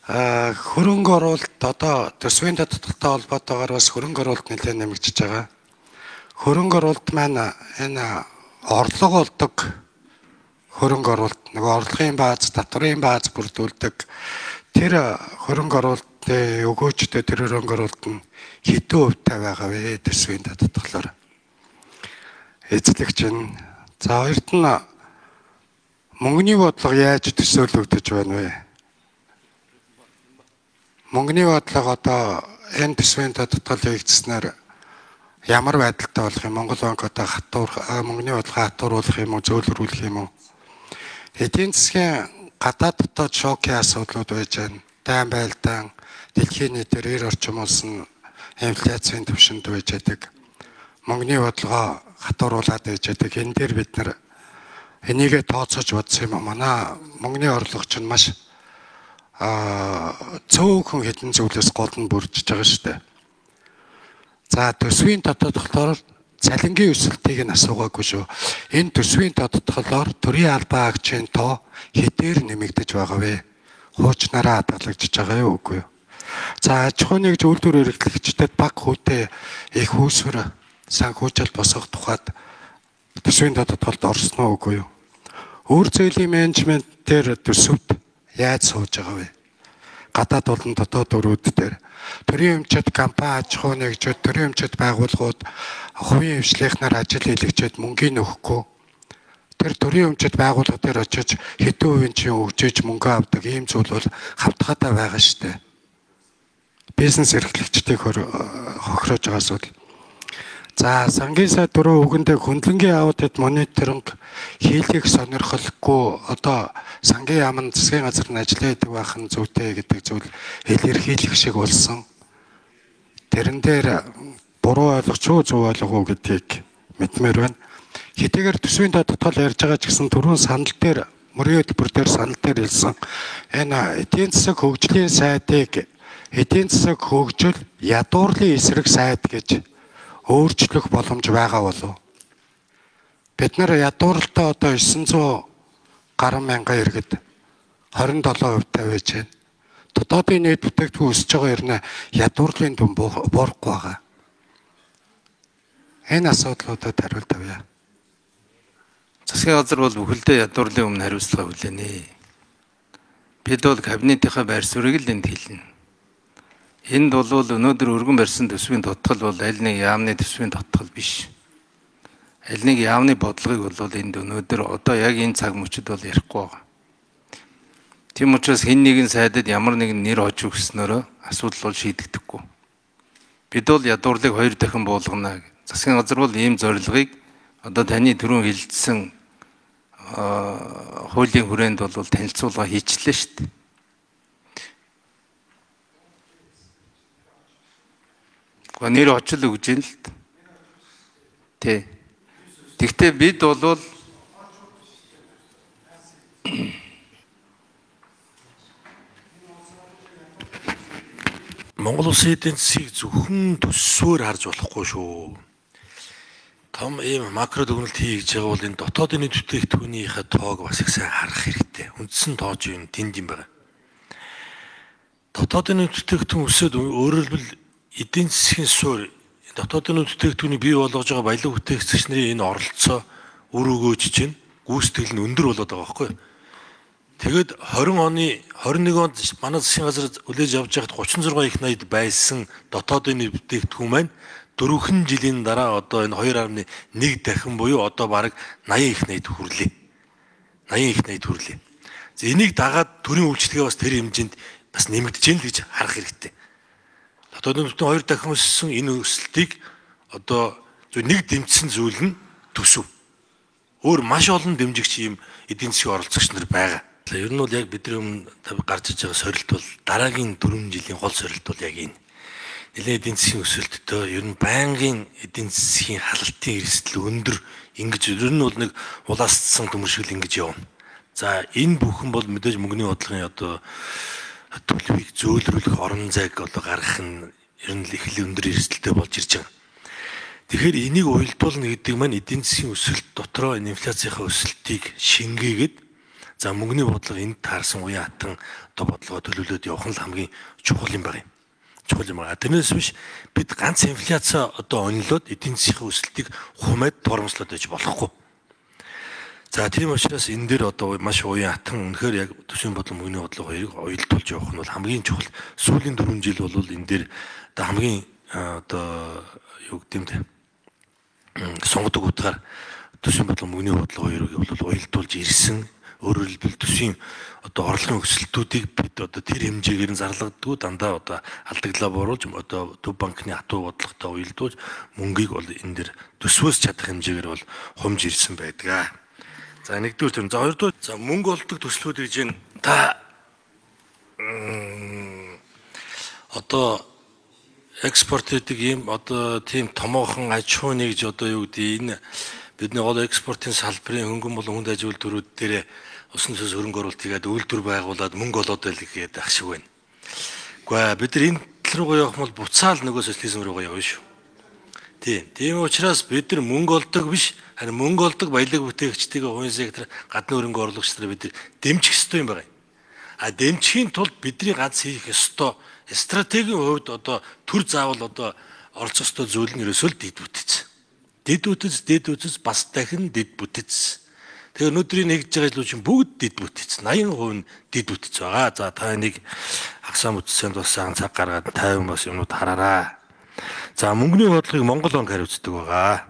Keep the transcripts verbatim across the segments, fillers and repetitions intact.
А хөрөнгө оруулалт одоо төсвийн татвартай холбоотойгоор бас хөрөнгө оруулалт нэлээд нэмэгдэж байгаа. Хөрөнгө оруулалт маань энэ орлого болдог хөрөнгө оруулалт, нэг орлогын бааз, татврын бааз бүрдүүлдэг тэр хөрөнгө оруулалтын өгөөжтэй тэр хөрөнгө оруулалт нь хэдэн хувьтай байгаа вэ төсвийн татварлаар эзлэгч нь. За хоёрт нь мөнгөний бодлого яаж төсөөлөгдөж байна вэ? Мөнгөний бодлого одоо энэ төсвийн татвар хийгдснээр ямар байдалтай болох юм? Монгол банк одоо хатуур мөнгөний бодлого хатууруулах юм уу, зөөлрүүлэх юм уу? Эдийн засгийн гадаад дотоод шокийн асуудлууд байж байна. Дайн байлдаан, дэлхийн нийтээр эр орчим улсын инфляцийн түвшинд байж байдаг. Мөнгөний бодлого хатууруулаад байж байдаг. Энэ дээр бид нар энийгээ тооцоож бодсон юм. Манай мөнгөний орлого чинь маш а цөөхөн хэдэн зүйлээс гол нь бүрдэж байгаа шүү дээ. За төсвийн татварлаар цалингийн өсөлтийг нь асуугаагүй шүү. Энэ төсвийн татварлаар төрийн албан агчийн тоо хэдээр нэмэгдэж байгаа вэ? Хуучнараа хадгалагдаж байгаа юу үгүй юу? За аж ахуйн нэгж үйлдвэр эрхлэгчдэд баг хүүтэй их үүсвэр санхүүжил босгох тухайд төсвийн татварлалд орсон уу үгүй юу? Өөр зээлийн менежмент дээр төсөвд яаж сууж байгаа вэ? Гадаад болон дотоод өрүүд дээр төрийн өмчөд компани, аж ахуйн нэгжүүд, төрийн өмчөд байгууллагууд хувийн хвшлийнхнаар ажил хийлэгчээд мөнгөний нөхөхгүй тэр төрийн өмчөд байгууллага дээр очиж хэдэн хувийн чинь өгжээж мөнгө авдаг ийм зүйл бол хавтгаатай байгаа шүү дээ. Бизнес эрхлэгчдийг хохирож байгаа асуудал. За сангийн сайд дөрөв үгэндээ хөндлөнгийн аудит мониторинг хийлгэх сонирхолгүй одоо сангийн яамн засгийн газар нь ажиллаж байдаг байх нь зүйтэй гэдэг зүйл илэрхийлэх шиг болсон. Тэрэн дээр буруу ойлгоч уу зөв ойлгох уу гэдгийг мэдмээр байна. Хэдийгээр төсвийн татвар ярьж байгаа ч гэсэн түрүүн санал дээр мөрийн хөтөлбөр дээр санал дээр хэлсэн энэ эдийн засаг хөгжлийн сайдыг эдийн засаг хөгжил ядуурлын эсрэг сайд гэж өөрчлөх боломж байгаа болов. Бид нар ядууралтай одоо девять сая гаруй мянган иргэд двадцать seven хувьтай байж байна. Дотоодын нийт бүтээгдэхүүн өсөж байгаа хэрнээ ядуурлын дүн буурахгүй байгаа. Энэ асуудлуудад хариулт авъя. Засгийн газар бол бүхэлдээ ядуурлын өмнө хариуцлага хүлээнэ. Бид бол кабинетийнхаа байр суурийг л энд хэлнэ. Энд бол өнөөдөр өргөн барьсан төсвийн тодтол бол аль нэг яамны төсвийн тодтол биш. Аль нэг яамны бодлогыг бол энд өнөөдөр одоо яг энэ цаг мөчид бол ярихгүй байгаа. Тийм учраас хэн нэгэн сайдад ямар нэгэн нэр ож өгснөөрөө асуудал бол шийдэгдэхгүй. Бид бол ядуурлыг хоёр дахин буулгана. Засгийн газар бол ийм зорилгыг одоо таны түрүүн хэлсэн хуулийн хүрээнд бол танилцуулга хийчлээ шүү дээ. Нэр очил өгж ийн л тий. Тэгвэл бид бол Монгол Улсын эдийн засгийг зөвхөн төсвөөр харж болохгүй шүү. Том ийм макро дүгнэлт хий гэж байгаа бол энэ дотоодын бүтээгдэхүүнийхээ тоог бас их сайн харах хэрэгтэй. Үндсэн тоо ч юм тэнд юм байна. Дотоодын бүтээгдэхүүн өсөд өөрөөр хэлбэл эдийн засгийн суурь дотоодын бүтээгдэхүүнийг бий болгож байгаа баялаг бүтээгдэхч нарын энэ оролцоо үр өгөөж чинь гүйцэтгэл нь өндөр болоод байгаа байхгүй. Тэгээд twenty оны twenty-one онд манай засгийн газар хүлээж авч байхад thirty-six их найд байсан дотоодын бүтээгдэхүүн маань дөрвөн жилийн дараа одоо энэ two point one дахин буюу одоо бараг eighty их найд хүрлээ. eighty их найд хүрлээ. За энийг дагаад төрийн үйлчлэгээ бас тэр хэмжээнд бас нэмэгдэж гэнэ л гэж харах хэрэгтэй. Дотоодын бүтээн хоёр дахин өссөн энэ өсөлтийг одоо зөв нэг дэмжсэн зүйл нь төсөв. Өөр маш олон дэмжигч ийм эдийн засгийн оролцогч нар байгаа. Ер нь бол яг бидний өмнө гарч иж байгаа сорилт бол дараагийн дөрвөн жилийн гол сорилт бол яг энэ. Нэлээд эдийн засгийн өсөлттэй ер нь байнгын эдийн засгийн халалтын эрсдэл өндөр ингэж ер нь бол нэг улаасцсан төмөршгөл ингэж явна. За энэ бүхэн бол мэдээж мөнгөний бодлогын одоо төлөвийг зөөлрүүлэх орон зайг одоо гаргах нь ер нь их л өндөр эрсдэлтэй болж ирж байгаа. Тэгэхээр энийг уялдуулна гэдэг маань эдийн засгийн өсөлт дотроо инфляцийнхаа өсөлтийг шингээгээд За мөнгөний бодлого энд таарсан уян хатан одоо бодлогоо төлөвлөд явах нь хамгийн чухал юм байна. Чухал юм байна. Тэрнээс биш бид ганц инфляц одоо онилоод эдийн засгийн өсөлтийг хумаад тормослоод байж болохгүй. За тийм учраас энэ дээр одоо маш уян хатан үнэхээр яг төсвийн бодлого мөнгөний бодлого хоёрыг оюутуулж явах нь бол хамгийн чухал. Сүүлийн дөрвөн жил бол энэ дээр одоо хамгийн одоо юу гэдэг юм бэ? Сонгодог утгаар төсвийн бодлого мөнгөний бодлого хоёрыг бол уялдуулж ирсэн. Өөрөөр хэлбэл төсвийн одоо орлогын өсөлтүүдийг бид одоо тэр хэмжээгээр нь зарлагддгүй дандаа одоо алдагдлаа бууруулж одоо төв банкны хатуу бодлоготой уялдуулж мөнгийг бол энэ дэр төсвөөс чадах хэмжээгээр бол хумж ирсэн байдаг. За нэгдүгээр төрн. За хоёрдугаар за мөнгө олдог төслүүд гэж байна. Та одоо экспорт гэдэг юм одоо тийм томоохон аж ахуй нэгж одоо юу гэдэг энэ бидний гол экспортын салбарын хөнгөн болон хүнд аж үйлдвэрүүд дээр усан цэс хөрөнгө оруулалт хийгээд үйлдвэр байгуулад мөнгө олоод байл гэдэг ах шиг байна. Гэхдээ бид нар энэ тал руугаа явах бол буцаал нөгөө социализм руугаа явна шүү. Тийм. Тийм учраас бид нар мөнгө олдог биш харин мөнгө олдог баялаг бүтээгчдийн хувийн сектор гадны хөрөнгө оруулагч нар бид нар дэмжих ёстой юм байна. А дэмжихийн тулд бидний ганц хийх ёстой стратегийн хувьд одоо төр заавал одоо оролцох ёстой зүйл нь ерөөсөө дэд бүтэц. Дэд бүтэц, дэд бүтэц бас дахин дэд бүтэц. Тэгээ өнөөдрийн нэгж байгаа зүйл чинь бүгд дэд бүтэц. восемьдесят percent нь дэд бүтэц байгаа. За та нэг хагсаа бүтцээнд бас цаг гаргаад тайван бас юмнууд хараарай. За мөнгөний бодлогыг Монгол банк хариуцдаг байгаа.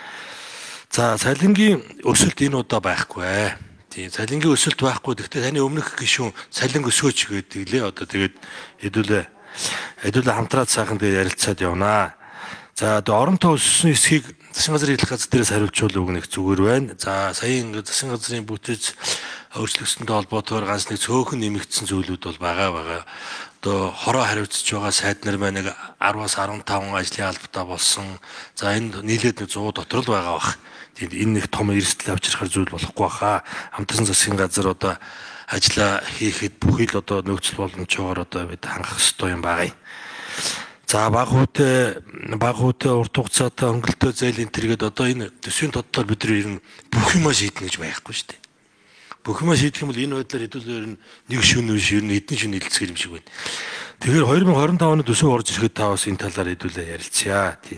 За цалингийн өсөлт энэ удаа байхгүй ээ. Тийм цалингийн өсөлт байхгүй. Гэхдээ таны өмнөх гишүүн цалин өсгөөч гэдэг лээ. Одоо тэгээд хэдүүлээ хэдүүлээ хамтраад сайхан дээр ярилцаад явнаа. За одоо оронтой өссөн эсхийг засгийн газрын хэлэх газар дээрээс хариулчвал үг нэг зүгээр байна. За сая ингээд засгийн газрын бүтэц өөрчлөгсөнтэй холбоотойгоор ганц нэг цөөхөн нэмэгдсэн зүйлүүд бол байгаа байгаа. Одоо хороо хариуцж байгаа сайд нар маань нэг десяраас десятый ажлын албатай болсон. За энэ нийлээд нэг сто дотор л байгаа бах. Тэгээд энэ нэг том эрсдэл авчрахар зүйл болохгүй баха. Хамтсан засгийн газар одоо ажиллаа хийхэд бүхий л одоо нөхцөл боломжоор одоо бид хангах ёстой юм байгаа юм. За баг хүүтэй баг хүүтэй урт хугацаатай хөнгөлөлтөө зээл энэ төргээд одоо энэ төсвийн тодтоор бид нар ер нь бүх юма шийднэ гэж байхгүй шүү дээ. Бүх юма шийдэх юм бол энэ байдлаар хэдүүлээр нэг шүн биш ер нь эдэн шүн хэлцгэр юм шиг байна. Тэгэхээр две тысячи двадцать оны төсөв орж ирэхэд та бас энэ талаар хэдүүлээ ярилцъя тийм.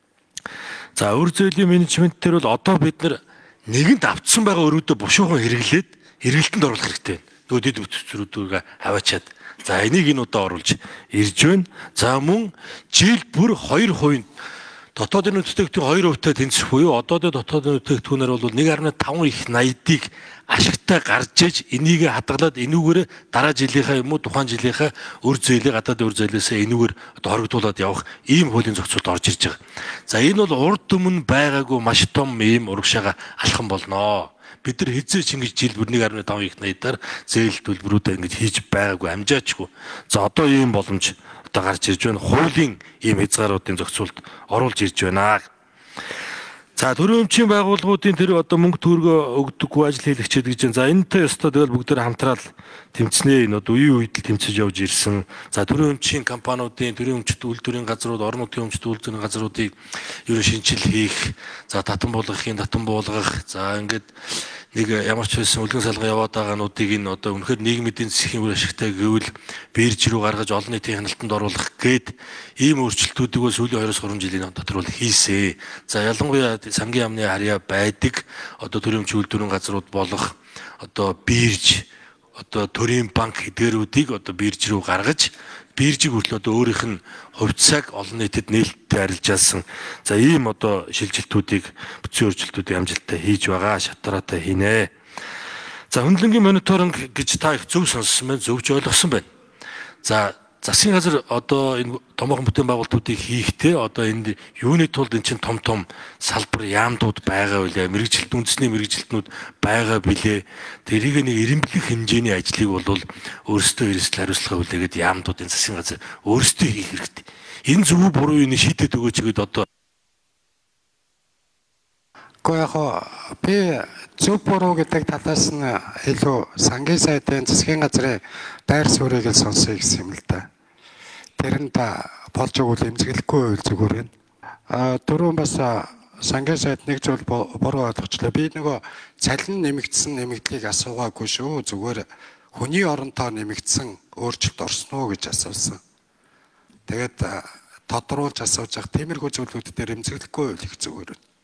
За өр зөөлийн менежмент дээр бол одоо бид нар нэгэнд автсан байгаа өрөөдөө бушуухан хэрэглээд хэрэгэлтэнд оруулах хэрэгтэй. Нөгөө дэд бүтцрүүдүүгээ хаваачаад за энийг энэ удаа оруулж ирж байна. За мөн жил бүр two percent дотоодын үнэтэйгтийн two percent тэнцэх буюу одоодын дотоодын үнэтэйгтүүнээр бол one point five их найдыг ашигтай гарч иж энийг хадгалаад энүүгээр дараа жилийнхаа юм уу тухайн жилийнхаа өр зөөлийг гадаад өр зөөлөөсөө энүүгээр одоо хоригдуулаад явах ийм хуулийн зохицуулт орж ирж байгаа. За энэ бол урд өмнө байгаагүй маш том ийм урагшаага алхам болноо. Бид нар хэзээ ч ингэж жил бүр one point five их найдаар зээл төлбөрүүдээ ингэж хийж байгаагүй амжаачгүй. За одоо ийм боломж одоо гарч ирж байна. Хуулийн ийм хязгааруудын зохицуулт оруулж ирж байна. За төрийн өмчийн байгууллагуудын тэр одоо мөнгө төгрөгөө өгдөггүй ажил хийлэгчид гэж байна. За энэтэй ёстой тэгэл бүгдээр хамтраад тэмцэнэ. Энэ одоо үеийн үед л тэмцэж явж ирсэн. За төрийн өмчийн компаниудын төрийн өмчт үйлдвэрийн газрууд, орон нутгийн өмчт үйлдвэрийн газруудыг ерөн шинжил хийх, за татан болгохын татан буулгах, за ингээд нэг ямар ч байсан үлгэн салгаа яваад байгаануудыг энэ одоо үнэхээр нийгмийн эдийн засгийн үр ашигтай гэвэл бирж рүү гаргаж олон нийтийн хяналтанд оруулах гээд ийм өөрчлөлтүүдийг бол сүүлийн two-оос three жилийн дотор бол хийсэ. За ялангуяа сангийн яамны харьяа байдаг одоо төрийн өмчийн үйлдвэрийн газрууд болох одоо бирж одоо төрийн банк эдгээрүүдийг одоо бирж рүү гаргаж биржиг хүртэл одоо өөрийнх нь хувьцааг олон нийтэд нээлттэй арилжаалсан. За ийм одоо шилжилтүүдийг бүтцийн өөрчлөлтүүдийг амжилттай хийж байгаа, шатраатай хийнэ. За хөндлөнгийн мониторинг гэж та их зөв сонссон байна, зөвж ойлгосон байна. За засгийн газар одоо энэ томоохон бүтээн байгуулалтуудыг хийхдээ одоо энэ юуны тулд эн чинь том том салбар яамдууд байгаа үлээ, мэрэгжилт үндэсний мэрэгжилтнүүд байгаа билээ. Тэрийг нэг эренблэх хэмжээний ажлыг бол өөрсдөө эрсдэл хариуцлага үлээгээд яамдуудын засгийн газар өөрсдөө хийх хэрэгтэй. Энэ зөв буруу энэ шийдэд өгөөч гэдэг одоо Гэхдээ яг би зөв буруу гэдэг талаас нь илүү сангийн сайдын засгийн газрын байр суурийг л сонсъё гэсэн юм л да. Тэрэнд болж өгвөл эмзэглэхгүй байвал зүгээр байна. А дөрөв бас Сангийн сайд нэг зүйл буруу ойлгочлаа. Би нөгөө цалин нэмэгдсэн нэмэгдлийг асуугаагүй шүү. Зүгээр хүний оронтоо нэмэгдсэн өөрчлөлт орсон уу гэж асуусан. Тэгээд тодруулж асууж явах тиймэрхүү зүйлүүд дээр эмзэглэхгүй байх зүгээр.